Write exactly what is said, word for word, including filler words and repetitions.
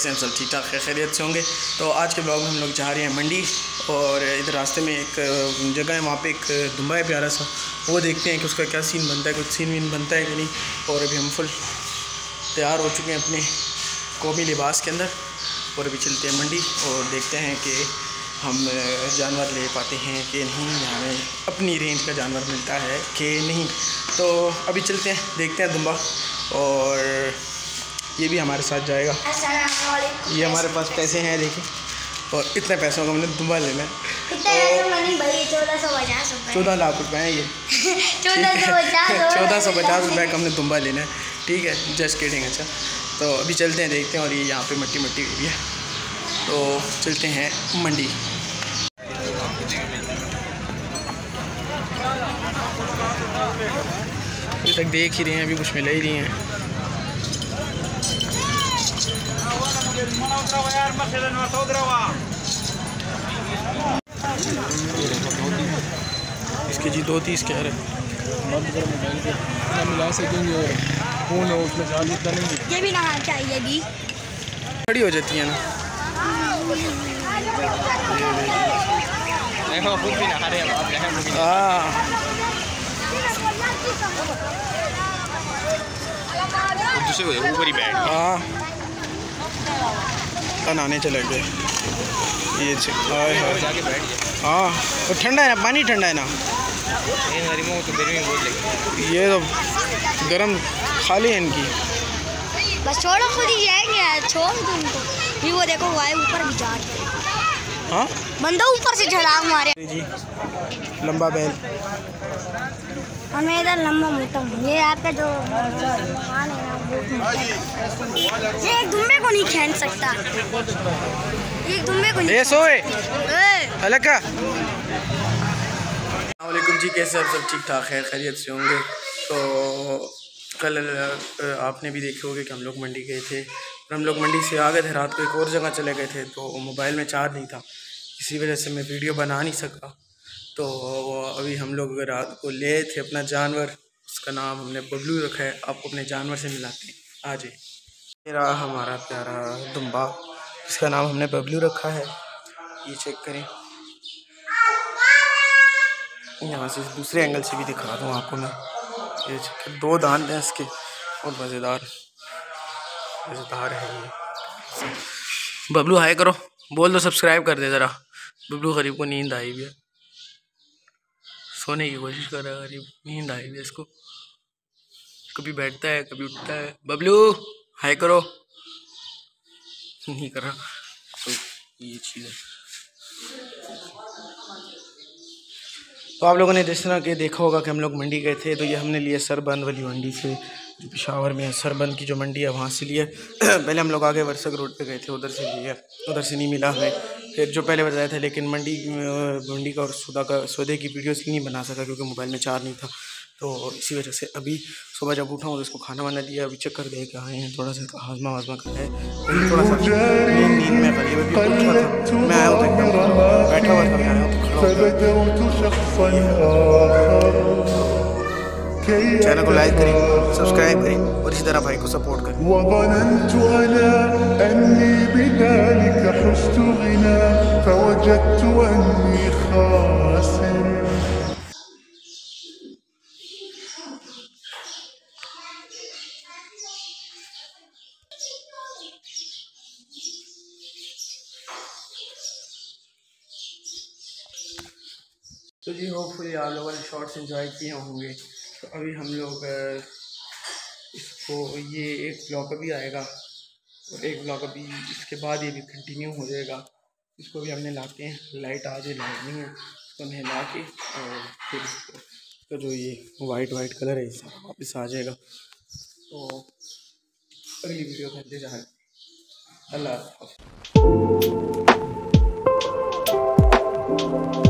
कैसे हैं सब ठीक ठाक खैरियत से होंगे। तो आज के ब्लॉग में हम लोग जा रहे हैं मंडी और इधर रास्ते में एक जगह है, वहाँ पे एक दुम्बा है प्यारा सा, वो देखते हैं कि उसका क्या सीन बनता है, कुछ सीन वीन बनता है कि नहीं। और अभी हम फुल तैयार हो चुके हैं अपने कौमी लिबास के अंदर और अभी चलते हैं मंडी और देखते हैं कि हम जानवर ले पाते हैं कि नहीं, हमें अपनी रेंज का जानवर मिलता है कि नहीं। तो अभी चलते हैं, देखते हैं दुम्बा, और ये भी हमारे साथ जाएगा। ये हमारे पास पैसे हैं देखिए, और इतने पैसों का हमने दुम्बा लेना है। चौदह लाख रुपए हैं ये चौदह सौ पचास रुपये का हमने दुम्बा लेना है, ठीक है, जस्ट किडिंग। अच्छा तो अभी चलते हैं, देखते हैं। और ये यहाँ पे मट्टी मट्टी हुई है, तो चलते हैं मंडी। अभी तक देख ही रहे हैं, अभी कुछ मिल ही नहीं है। इसके जी दो तीस कह रहे मिला सकेंगे, कौन है उसमें जाल इतना नहीं, ये भी नहाना चाहिए, भी खड़ी हो जाती है ना। हाँ हाँ नहाने चले गए ये। हाँ तो ठंडा है ना, पानी ठंडा है ना, ये तो गरम खाली है इनकी। बस छोड़ो, खुद ही जाएंगे, छोड़ दो उनको। भी वो देखो वो आए ऊपर भी जा रहे। हाँ बंदा ऊपर से छलांग मारे जी। लंबा बैल, हमें इधर लंबा मोटा। ये आपका जो ये एक दुम्बे को नहीं खींच सकता, एक दुम्बे को नहीं। सोए अलका वालेकुम जी, कैसे आप सब ठीक ठाक है खैरियत से होंगे। तो कल आपने भी देखे होंगे कि हम लोग मंडी गए थे, और हम लोग मंडी से आ गए थे, रात को एक और जगह चले गए थे, तो मोबाइल में चार्ज नहीं था, इसी वजह से मैं वीडियो बना नहीं सका। तो अभी हम लोग रात को ले थे अपना जानवर, उसका नाम हमने बबलू रखा है। आपको अपने जानवर से मिलाते हैं, आ जाए। मेरा हमारा प्यारा दुम्बा, इसका नाम हमने बबलू रखा है। ये चेक करें, यहाँ से दूसरे एंगल से भी दिखा दूँ आपको मैं। ये चेक, दो दांत हैं इसके और मज़ेदार मज़ेदार है ये। बबलू हाय करो, बोल दो, सब्सक्राइब कर दे ज़रा। बबलू गरीब को नींद आई भी है, सोने की कोशिश कर रहा है गरीब, नींद आई भी है इसको, कभी बैठता है कभी उठता है। बबलू हाय करो, नहीं कर रहा। तो ये चीज़ है। तो आप लोगों ने जिस तरह के देखा होगा कि हम लोग मंडी गए थे, तो ये हमने लिए सरबंद वाली मंडी से, जो पेशावर में है। सरबंद की जो मंडी है वहाँ से लिए। पहले हम लोग आगे वर्सक रोड पे गए थे, उधर से लिए, उधर से नहीं मिला हमें, फिर जो पहले बताया था। लेकिन मंडी मंडी का और सौदा का सौदे की वीडियोस नहीं बना सका क्योंकि मोबाइल में चार्ज नहीं था, तो इसी वजह से अभी सुबह जब उठा हूँ तो इसको खाना वाना दिया, अभी चक्कर दे के आए हैं, थोड़ा सा हाजमा वाजमा कर है, थोड़ा सा नींद नींद में करिए। अभी मैं आया हूँ तो एकदम बैठा हुआ था, मैं आया हूँ तो चैनल को लाइक करें, सब्सक्राइब करें और इसी तरह भाई को सपोर्ट करें। तो जी होपफुली आप लोगों ने शॉर्ट्स एंजॉय किए होंगे। तो अभी हम लोग इसको, ये एक ब्लॉग अभी आएगा और एक ब्लॉग अभी इसके बाद ये भी कंटिन्यू हो जाएगा। इसको भी हमने लाते हैं, लाइट आ जाए, लाइट नहीं है, इसको हमने ला के और फिर इसको तो जो ये वाइट वाइट कलर है इससे वापस आ जाएगा। तो अगली वीडियो का इंतजार, अल्लाह हाफ़िज़।